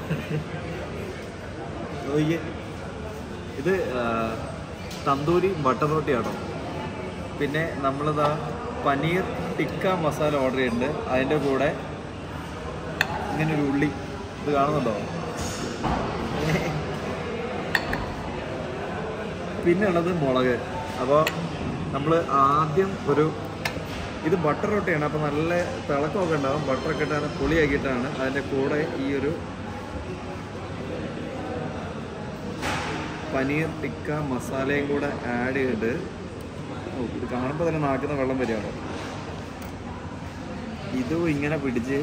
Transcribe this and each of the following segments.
ഇത് തന്തൂരി ബട്ടർ റോട്ടിയാണോ? പിന്നെ നമ്മളിതാ പനീർ ടിക്ക മസാല ഓർഡർ ചെയ്തിട്ടുണ്ട്. അതിൻ്റെ കൂടെ ഇങ്ങനെ ഒരു ഉള്ളി ഇത് കാണുന്നുണ്ടോ? പിന്നെ ഉള്ളത് മുളക്. അപ്പോൾ നമ്മൾ ആദ്യം ഇത് ബട്ടർ റൊട്ടിയാണ്. അപ്പോൾ നല്ല തിളക്കമൊക്കെ ഉണ്ടാകും. ബട്ടറൊക്കെ ഇട്ടാണ് പൊളിയാക്കിയിട്ടാണ് അതിൻ്റെ കൂടെ ഈ ഒരു പനീർ ടിക്ക മസാലയും കൂടെ ആഡ് ചെയ്തിട്ട് ഇത് കാണുമ്പോൾ തന്നെ നാക്കുന്ന വെള്ളം വരികയാണ്. ഇതും ഇങ്ങനെ പിടിച്ച്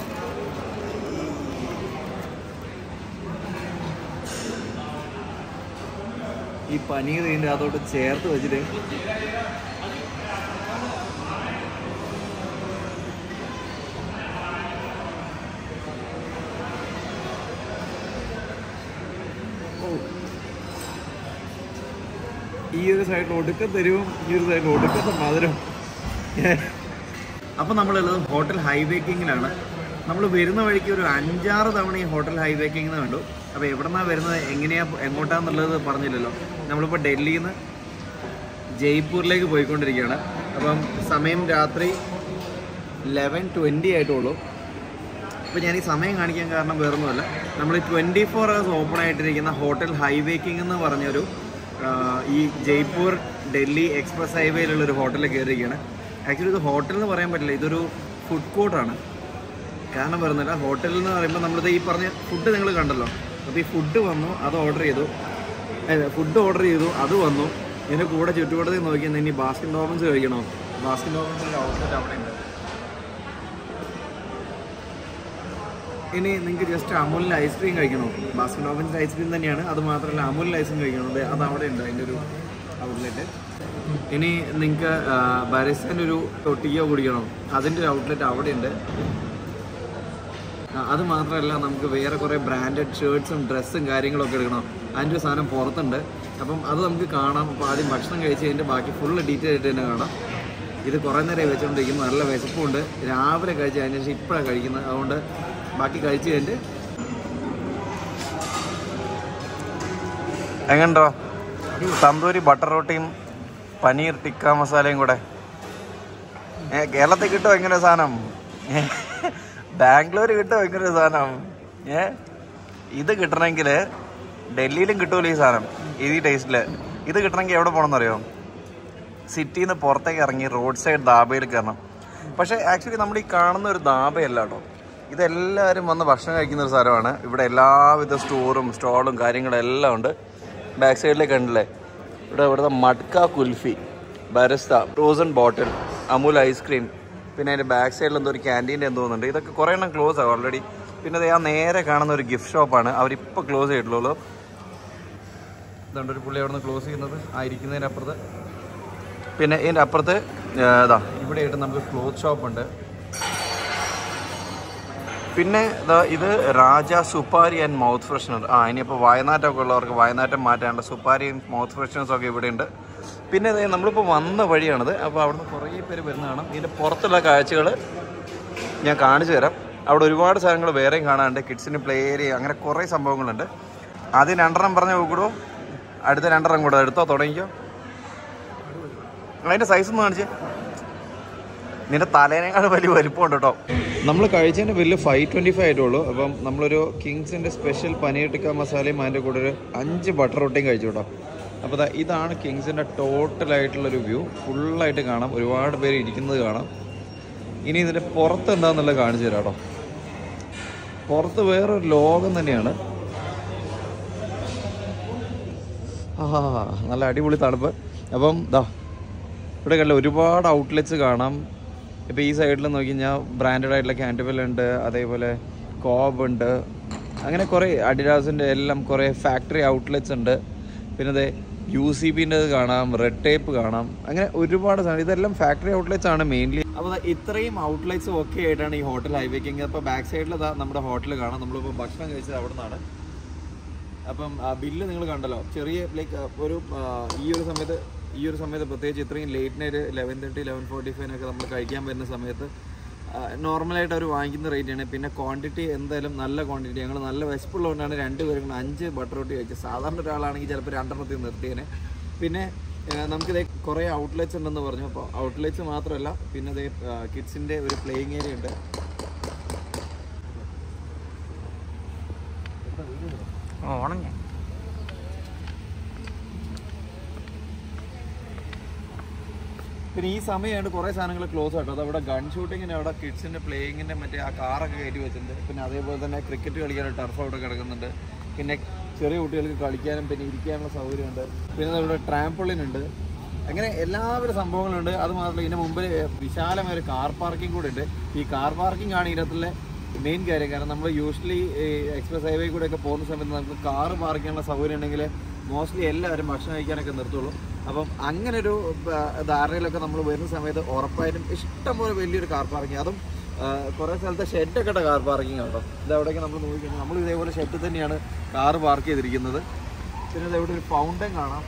ഈ പനീർ ഇതിൻ്റെ അതോട്ട് ചേർത്ത് വെച്ചിട്ട് ഈ ഒരു സൈഡിൽ ഒടുക്കത്തെ തരുവും ഈ ഒരു സൈഡിൽ ഒടുക്കത്തെ മധുരം. അപ്പം നമ്മളുള്ളത് ഹോട്ടൽ ഹൈവേക്കിങ്ങിലാണ്. നമ്മൾ വരുന്ന വഴിക്ക് ഒരു 5-6 തവണ ഈ ഹോട്ടൽ ഹൈവേക്കിങ് കണ്ടു. അപ്പോൾ എവിടെ നിന്നാണ് വരുന്നത്, എങ്ങോട്ടാന്നുള്ളത് പറഞ്ഞില്ലല്ലോ. നമ്മളിപ്പോൾ ഡൽഹിയിൽ നിന്ന് ജയ്പൂരിലേക്ക് പോയിക്കൊണ്ടിരിക്കുകയാണ്. അപ്പം സമയം രാത്രി 11:20 ആയിട്ടുള്ളൂ. അപ്പോൾ ഞാൻ ഈ സമയം കാണിക്കാൻ കാരണം വേറൊന്നുമല്ല, നമ്മൾ 24 hours ഓപ്പൺ ആയിട്ടിരിക്കുന്ന ഹോട്ടൽ ഹൈവേക്കിംഗ് എന്ന് പറഞ്ഞൊരു ഈ ജയ്പൂർ ഡൽഹി എക്സ്പ്രസ് ഹൈവേയിലുള്ളൊരു ഹോട്ടലിൽ കയറിയിരിക്കുകയാണ്. ആക്ച്വലി ഇത് ഹോട്ടൽ എന്ന് പറയാൻ പറ്റില്ല, ഇതൊരു ഫുഡ് കോർട്ടാണ്. കാരണം വരുന്നില്ല, ഹോട്ടലിൽ എന്ന് പറയുമ്പോൾ നമ്മളിത് ഈ പറഞ്ഞ ഫുഡ് നിങ്ങൾ കണ്ടല്ലോ. അപ്പോൾ ഈ ഫുഡ് വന്നു, അത് ഓർഡർ ചെയ്തു, അത് വന്നു. ഇതിൻ്റെ കൂടെ ചുറ്റുപാടത്തിൽ നോക്കിയാൽ ഇനി ബാസ്കിൻ റോബിൻസ് കഴിക്കണോ? ബാസ്കിൻ റോബിൻസിൻ്റെ ഔട്ട്ലെറ്റ് അവിടെ ഉണ്ട്. ഇനി നിങ്ങൾക്ക് ജസ്റ്റ് അമൂലിൻ്റെ ഐസ്ക്രീം കഴിക്കണോ? ബാസ്കിൻ റോബിൻസിൻ്റെ ഐസ്ക്രീം തന്നെയാണ്, അത് മാത്രമല്ല അമൂലിൻ്റെ ഐസ്ക്രീം കഴിക്കണത് അത് അവിടെ ഉണ്ട്, അതിൻ്റെ ഒരു ഔട്ട്ലെറ്റ്. ഇനി നിങ്ങൾക്ക് ബരിസ്റ്റൻ്റെ ഒരു ടൊട്ടിയോ കുടിക്കണോ? അതിൻ്റെ ഒരു ഔട്ട്ലെറ്റ് അവിടെ ഉണ്ട്. അത് മാത്രമല്ല, നമുക്ക് വേറെ കുറേ ബ്രാൻഡഡ് ഷർട്ട്സും ഡ്രസ്സും കാര്യങ്ങളൊക്കെ എടുക്കണം, അതിൻ്റെ ഒരു സാധനം പുറത്തുണ്ട്. അപ്പം അത് നമുക്ക് കാണാം. അപ്പോൾ ആദ്യം ഭക്ഷണം കഴിച്ച് കഴിഞ്ഞിട്ട് ബാക്കി ഫുള്ള് ഡീറ്റെയിൽ ആയിട്ട് തന്നെ കാണാം. ഇത് കുറേ നേരം വെച്ചുകൊണ്ടിരിക്കുന്നു, നല്ല വിശപ്പുണ്ട്. രാവിലെ കഴിച്ച് അതിന് ശേഷം ഇപ്പോഴാണ് കഴിക്കുന്നത്, അതുകൊണ്ട് ബാക്കി കഴിച്ച് കഴിഞ്ഞിട്ട് എങ്ങനെയുണ്ടോ? തന്തൂരി ബട്ടർ റോട്ടിയും പനീർ ടിക്ക മസാലയും കൂടെ. കേരളത്തിൽ കിട്ടുമോ ഇങ്ങനെ സാധനം? ബാംഗ്ലൂർ കിട്ടുമോ ഇങ്ങനെ സാധനം? ഇത് കിട്ടണമെങ്കിൽ ഡൽഹിയിലും കിട്ടുമല്ലോ ഈ സാധനം, ഈ ടേസ്റ്റിൽ. ഇത് കിട്ടണമെങ്കിൽ എവിടെ പോകണമെന്നറിയോ? സിറ്റിയിൽ നിന്ന് പുറത്തേക്ക് ഇറങ്ങി റോഡ് സൈഡ് ധാബയിൽ കയറണം. പക്ഷേ ആക്ച്വലി നമ്മൾ ഈ കാണുന്ന ഒരു ധാബയല്ല കേട്ടോ, ഇതെല്ലാവരും വന്ന് ഭക്ഷണം കഴിക്കുന്ന ഒരു സ്ഥലമാണ്. ഇവിടെ എല്ലാവിധ സ്റ്റോറും സ്റ്റോളും കാര്യങ്ങളെല്ലാം ഉണ്ട്. ബാക്ക് സൈഡിലേക്ക് കണ്ടില്ലേ, ഇവിടുത്തെ matka kulfi, Barista, frozen bottle, Amul ice cream, പിന്നെ അതിൻ്റെ ബാക്ക് സൈഡിൽ എന്തോ ഒരു ക്യാൻറ്റീൻ്റെ എന്തോ തോന്നുന്നുണ്ട്. ഇതൊക്കെ കുറേ എണ്ണം ക്ലോസ് ആകും ഓൾറെഡി. പിന്നെ അത് ആ നേരെ കാണുന്ന ഒരു ഗിഫ്റ്റ് ഷോപ്പാണ്, അവരിപ്പോൾ ക്ലോസ് ചെയ്തിട്ടുള്ളൂ. ഇതുണ്ട് ഒരു പുള്ളി അവിടെ നിന്ന് ക്ലോസ് ചെയ്യുന്നത് ആയിരിക്കുന്നതിൻ്റെ അപ്പുറത്ത്. പിന്നെ ഇതിൻ്റെ അപ്പുറത്ത് ഇവിടെ ആയിട്ട് നമുക്ക് ക്ലോത്ത് ഷോപ്പുണ്ട്. പിന്നെ ഇത് Raja Supari and mouth freshener. ഇനിയിപ്പോൾ വയനാട്ടമൊക്കെ ഉള്ളവർക്ക് വയനാട്ടം മാറ്റാനുള്ള സുപ്പാരിയും മൗത്ത് ഫ്രഷ്നേഴ്സൊക്കെ ഇവിടെ ഉണ്ട്. പിന്നെ നമ്മളിപ്പോൾ വന്ന വഴിയാണിത്. അപ്പോൾ അവിടുന്ന് കുറേ പേര് വരുന്ന കാണാം. ഇതിൻ്റെ പുറത്തുള്ള കാഴ്ചകൾ ഞാൻ കാണിച്ചു തരാം. അവിടെ ഒരുപാട് സാധനങ്ങൾ വേറെയും കാണാനുണ്ട്, കിഡ്സിന് പ്ലേ ഏരിയ, അങ്ങനെ കുറേ സംഭവങ്ങളുണ്ട്. ആദ്യം 2 പറഞ്ഞ കൂടോ, അടുത്ത 2 കൂടെ എടുത്തോ, തുടങ്ങിക്കോ. അതിൻ്റെ സൈസ് ഒന്ന് കാണിച്ചേ. നിന്റെ തലേനേക്കാൾ വലിയ വലിപ്പമുണ്ട് കേട്ടോ. നമ്മൾ കഴിച്ചതിൻ്റെ ബില്ല് 525 ആയിട്ടുള്ളൂ. അപ്പം നമ്മളൊരു കിങ്സിൻ്റെ സ്പെഷ്യൽ പനീർ ടിക്ക മസാലയും അതിൻ്റെ കൂടെ ഒരു 5 ബട്ടർ റൊട്ടിയും കഴിച്ചു കേട്ടോ. അപ്പോൾ ഇതാണ് കിങ്സിൻ്റെ ടോട്ടലായിട്ടുള്ളൊരു വ്യൂ. ഫുള്ളായിട്ട് കാണാം, ഒരുപാട് പേര് ഇരിക്കുന്നത് കാണാം. ഇനി ഇതിൻ്റെ പുറത്ത് എന്താണെന്നുള്ളത് കാണിച്ചു തരാം കേട്ടോ. പുറത്ത് വേറൊരു ലോകം തന്നെയാണ്. നല്ല അടിപൊളി തണുപ്പ്. അപ്പം ഇവിടെ കണ്ടില്ല ഒരുപാട് ഔട്ട്ലെറ്റ്സ് കാണാം. ഇപ്പോൾ ഈ സൈഡിൽ നോക്കി കഴിഞ്ഞാൽ ബ്രാൻഡഡ് ആയിട്ടുള്ള കാൻറ്റബൽ ഉണ്ട്, അതേപോലെ കോബ് ഉണ്ട്, അങ്ങനെ കുറേ അഡിഡാസിൻ്റെ എല്ലാം കുറേ ഫാക്ടറി ഔട്ട്ലെറ്റ്സ് ഉണ്ട്. പിന്നെ UCBൻ്റെ കാണാം, റെഡ് ടേപ്പ് കാണാം, അങ്ങനെ ഒരുപാട് സാധനം. ഇതെല്ലാം ഫാക്ടറി ഔട്ട്ലെറ്റ്സ് ആണ് മെയിൻലി. അപ്പോൾ ഇത്രയും ഔട്ട്ലെറ്റ്സും ഒക്കെ ആയിട്ടാണ് ഈ ഹോട്ടൽ ഹൈവേക്കിങ്. അപ്പോൾ ബാക്ക് സൈഡിൽ നമ്മുടെ ഹോട്ടൽ കാണാം. നമ്മളിപ്പോൾ ഭക്ഷണം കഴിച്ചത് അവിടെ നിന്നാണ്. അപ്പം ആ ബില്ല് നിങ്ങൾ കണ്ടല്ലോ, ചെറിയ ലൈക്ക് ഒരു ഈ ഒരു സമയത്ത് പ്രത്യേകിച്ച് ഇത്രയും ലേറ്റ് നൈറ്റ് 11:30 11:45 നമ്മൾ കഴിക്കാൻ വരുന്ന സമയത്ത് നോർമലായിട്ട് അവർ വാങ്ങിക്കുന്ന റേറ്റാണ്. പിന്നെ ക്വാണ്ടിറ്റി എന്തായാലും നല്ല ക്വാണ്ടിറ്റി. ഞങ്ങൾ നല്ല വിശപ്പുള്ളതുകൊണ്ടാണ് 2 പേരും 5 ബട്ടർ റോട്ടി കഴിച്ചത്. സാധാരണ ഒരാളാണെങ്കിൽ ചിലപ്പോൾ 2 നിർത്തിയേനെ. പിന്നെ നമുക്കിത് കുറേ ഔട്ട്ലെറ്റ്സ് ഉണ്ടെന്ന് പറഞ്ഞു. അപ്പോൾ ഔട്ട്ലെറ്റ്സ് മാത്രമല്ല, പിന്നെ അതേ കിഡ്സിൻ്റെ ഒരു പ്ലേയിങ് ഏരിയ ഉണ്ട്. പിന്നെ ഈ സമയമായിട്ട് കുറേ സാധനങ്ങൾ ക്ലോസ് ആട്ടോ. അതവിടെ ഗൺ ഷൂട്ടിങ്ങിന് അവിടെ കിഡ്സിൻ്റെ പ്ലേയിങ്ങിൻ്റെ മറ്റേ ആ കാറൊക്കെ കയറ്റി വെച്ചിട്ടുണ്ട്. പിന്നെ അതേപോലെ തന്നെ ക്രിക്കറ്റ് കളിക്കാനുള്ള ടർഫ് അവിടെ കിടക്കുന്നുണ്ട്. പിന്നെ ചെറിയ കുട്ടികൾക്ക് കളിക്കാനും പിന്നെ ഇരിക്കാനുള്ള സൗകര്യമുണ്ട്. പിന്നെ അവിടെ ട്രാംപോളിനുണ്ട്. അങ്ങനെ എല്ലാവരും സംഭവങ്ങളുണ്ട്. അത് മാത്രമല്ല, ഇതിന് മുമ്പിൽ വിശാലമായ ഒരു കാർ പാർക്കിംഗ് കൂടെ ഉണ്ട്. ഈ കാർ പാർക്കിംഗ് ആണ് ഇതിനകത്തുള്ള മെയിൻ കാര്യം. കാരണം നമ്മൾ യൂഷ്വലി എക്സ്പ്രസ് ഹൈവേ കൂടെയൊക്കെ പോകുന്ന സമയത്ത് നമുക്ക് കാറ് പാർക്ക് ചെയ്യാനുള്ള സൗകര്യം ഉണ്ടെങ്കിൽ മോസ്റ്റ്ലി എല്ലാവരും ഭക്ഷണം കഴിക്കാനൊക്കെ നിർത്തുള്ളൂ. അപ്പം അങ്ങനൊരു ധാരണയിലൊക്കെ നമ്മൾ വരുന്ന സമയത്ത് ഉറപ്പായിട്ടും ഇഷ്ടംപോലെ വലിയൊരു കാർ പാർക്കിംഗ്, അതും കുറേ സ്ഥലത്തെ ഷെഡൊക്കെ ഇട്ട കാർ പാർക്കിംഗ് കേട്ടോ. ഇതവിടെയൊക്കെ നമ്മൾ നോക്കിക്കഴിഞ്ഞാൽ നമ്മൾ ഇതേപോലെ ഷെഡ് തന്നെയാണ് കാറ് പാർക്ക് ചെയ്തിരിക്കുന്നത്. പിന്നെ ഇതെവിടെ ഒരു ഫൗണ്ടൻ കാണാം.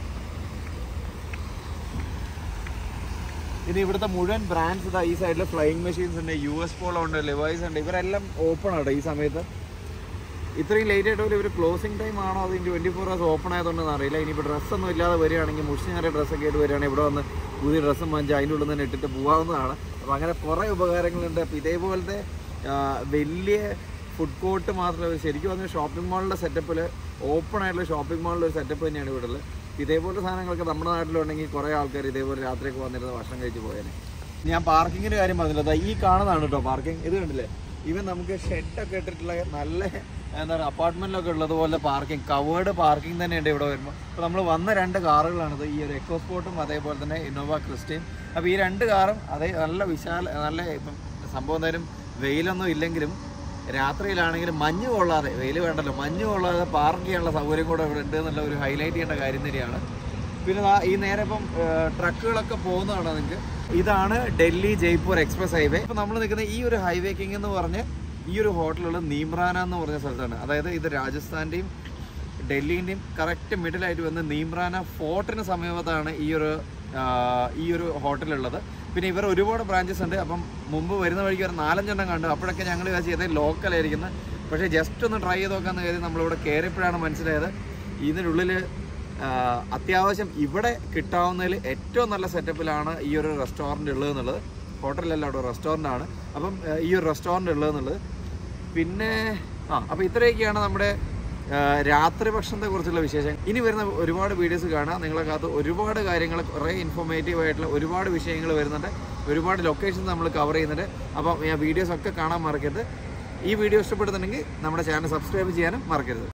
ഇനി ഇവിടുത്തെ മുഴുവൻ ബ്രാൻഡ്സ് ഇതാ. ഈ സൈഡിൽ ഫ്ലൈയിങ് മെഷീൻസ് ഉണ്ട്, US പോളോ ഉണ്ട്, ലെവൈസ് ഉണ്ട്. ഇവരെല്ലാം ഓപ്പൺ ആട്ടോ ഈ സമയത്ത്. ഇത്രയും ലേറ്റ് ആയിട്ട് ഇവർ ക്ലോസിംഗ് ടൈം ആണോ അത് 24 hours ഓപ്പൺ ആയതുകൊണ്ടെന്ന് അറിയില്ല. ഇനിയിപ്പോൾ ഡ്രസ്സൊന്നും ഇല്ലാതെ വരികയാണെങ്കിൽ, മുഷിഞ്ഞ ഡ്രസ്സൊക്കെ ആയിട്ട് വരികയാണെങ്കിൽ ഇവിടെ വന്ന് പുതിയ ഡ്രസ്സും വാങ്ങിച്ച് അതിൻ്റെ ഉള്ളിൽ തന്നെ ഇട്ടിട്ട് പോകാവുന്നതാണ്. അപ്പോൾ അങ്ങനെ കുറേ ഉപകാരങ്ങളുണ്ട്. അപ്പോൾ ഇതേപോലത്തെ വലിയ ഫുഡ് കോർട്ട് മാത്രമല്ല, ശരിക്കും പറഞ്ഞാൽ ഷോപ്പിംഗ് മാളിൻ്റെ സെറ്റപ്പിൽ, ഓപ്പൺ ആയിട്ടുള്ള ഷോപ്പിംഗ് മാളിൻ്റെ ഒരു സെറ്റപ്പ് തന്നെയാണ് ഇവിടെ ഉള്ളത്. ഇതേപോലത്തെ സാധനങ്ങളൊക്കെ നമ്മുടെ നാട്ടിലുണ്ടെങ്കിൽ കുറേ ആൾക്കാർ ഇതേപോലെ രാത്രിയൊക്കെ വന്നിരുന്ന് ഭക്ഷണം കഴിച്ച് പോയേനെ. ഞാൻ പാർക്കിങ്ങിൻ്റെ കാര്യം പറഞ്ഞില്ല. ഈ കാണുന്നതാണ് കേട്ടോ പാർക്കിംഗ്. ഇത് കണ്ടില്ലേ, ഇവൻ നമുക്ക് ഷെഡൊക്കെ ഇട്ടിട്ടുള്ള നല്ല എന്താ പറയുക അപ്പാർട്ട്മെൻറ്റിലൊക്കെ ഉള്ളതുപോലെ പാർക്കിംഗ്, കവേർഡ് പാർക്കിംഗ് തന്നെയുണ്ട് ഇവിടെ വരുമ്പോൾ. അപ്പോൾ നമ്മൾ വന്ന 2 കാറുകളാണിത്. ഈ ഒരു എക്കോ സ്പോർട്ടും അതേപോലെ തന്നെ ഇന്നോവ ക്രിസ്റ്റയും. അപ്പോൾ ഈ 2 കാറും അതേ നല്ല നല്ല ഇപ്പം സംഭവം എന്തായാലും വെയിലൊന്നും ഇല്ലെങ്കിലും രാത്രിയിലാണെങ്കിലും മഞ്ഞ് കൊള്ളാതെ, വെയിൽ വേണ്ടല്ലോ, മഞ്ഞ് കൊള്ളാതെ പാർക്ക് ചെയ്യാനുള്ള സൗകര്യം കൂടെ ഇവിടെ ഉണ്ട് എന്നുള്ള ഒരു ഹൈലൈറ്റ് ചെയ്യേണ്ട കാര്യം തന്നെയാണ്. പിന്നെ ഈ നേരെ ഇപ്പം ട്രക്കുകളൊക്കെ പോകുന്നതാണ് നിങ്ങൾക്ക്. ഇതാണ് ഡൽഹി ജയ്പൂർ എക്സ്പ്രസ് ഹൈവേ. ഇപ്പം നമ്മൾ നിൽക്കുന്ന ഈ ഒരു ഹൈവേ കിങ് എന്ന് പറഞ്ഞ് ഈ ഒരു ഹോട്ടലുള്ള നീംറാന എന്ന് പറഞ്ഞ സ്ഥലത്താണ്. അതായത് ഇത് രാജസ്ഥാൻ്റെയും ഡൽഹിൻ്റെയും കറക്റ്റ് മിഡിലായിട്ട് വന്ന് നീംറാന ഫോർട്ടിന് സമീപത്താണ് ഈ ഒരു ഹോട്ടലുള്ളത്. പിന്നെ ഇവർ ഒരുപാട് ബ്രാഞ്ചസ് ഉണ്ട്. അപ്പം മുമ്പ് വരുന്ന വഴിക്ക് ഒരു 4-5 എണ്ണം കണ്ടു. അപ്പോഴൊക്കെ ഞങ്ങൾ വിചാരിച്ചത് ലോക്കലായിരിക്കുന്നത്. പക്ഷേ ജസ്റ്റ് ഒന്ന് ട്രൈ ചെയ്ത് നോക്കാമെന്ന് കരുതി നമ്മളിവിടെ കയറിയപ്പോഴാണ് മനസ്സിലായത് ഇതിനുള്ളിൽ അത്യാവശ്യം ഇവിടെ കിട്ടാവുന്നതിൽ ഏറ്റവും നല്ല സെറ്റപ്പിലാണ് ഈ ഒരു റെസ്റ്റോറൻറ്റ് ഉള്ളതെന്നുള്ളത്. ഹോട്ടലല്ല, അവിടെ റെസ്റ്റോറൻ്റ് ആണ്. അപ്പം ഈ ഒരു റെസ്റ്റോറൻറ്റ് ഉള്ളതെന്നുള്ളത്. പിന്നെ അപ്പോൾ ഇത്രയൊക്കെയാണ് നമ്മുടെ രാത്രി ഭക്ഷണത്തെ കുറിച്ചുള്ള വിശേഷം. ഇനി വരുന്ന ഒരുപാട് വീഡിയോസ് കാണാം. നിങ്ങളെക്കകത്ത് ഒരുപാട് കാര്യങ്ങൾ, കുറേ ഇൻഫോർമേറ്റീവ് ആയിട്ടുള്ള ഒരുപാട് വിഷയങ്ങൾ വരുന്നുണ്ട്. ഒരുപാട് ലൊക്കേഷൻസ് നമ്മൾ കവർ ചെയ്യുന്നുണ്ട്. അപ്പം വീഡിയോസൊക്കെ കാണാൻ മറക്കരുത്. ഈ വീഡിയോ ഇഷ്ടപ്പെടുന്നുണ്ടെങ്കിൽ നമ്മുടെ ചാനൽ സബ്സ്ക്രൈബ് ചെയ്യാനും മറക്കരുത്.